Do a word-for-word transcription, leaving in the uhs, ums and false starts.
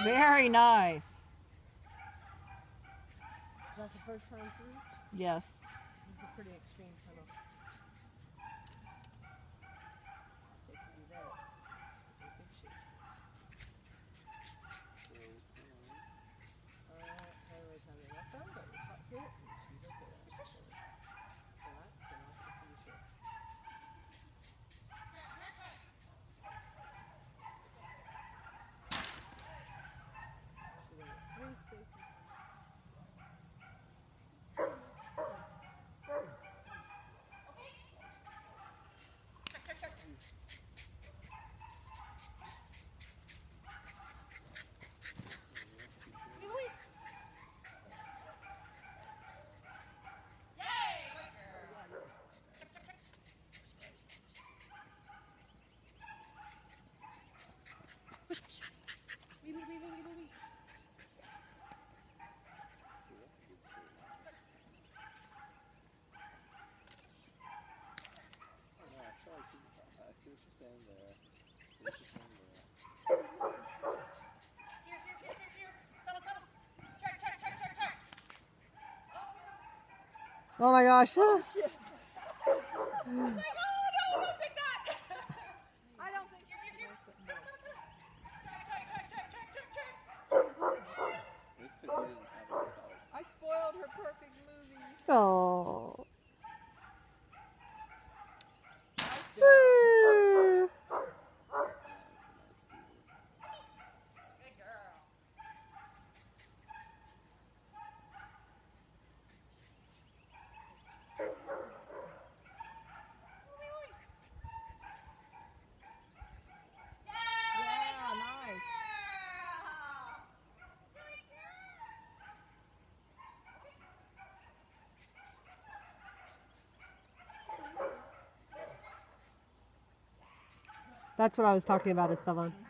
Very nice. Is that the first time through? Yes. It's a pretty extreme tunnel. They can do that. They big shit. Uh, highway coming up on, but we caught here and she's okay. Relax, relax, and finish it. She went three spaces. Wee, wee, wee, wee, wee, wee. Oh my gosh. Oh shit. I was like, oh no, don't take that. I don't think Here, here, here. Come, come, come. Check, check, check, check, check, check, check. It's because he didn't have a dog. I spoiled her perfect movie. Oh. Nice job. Good girl. Yeah, nice. That's what I was talking about, Esteban.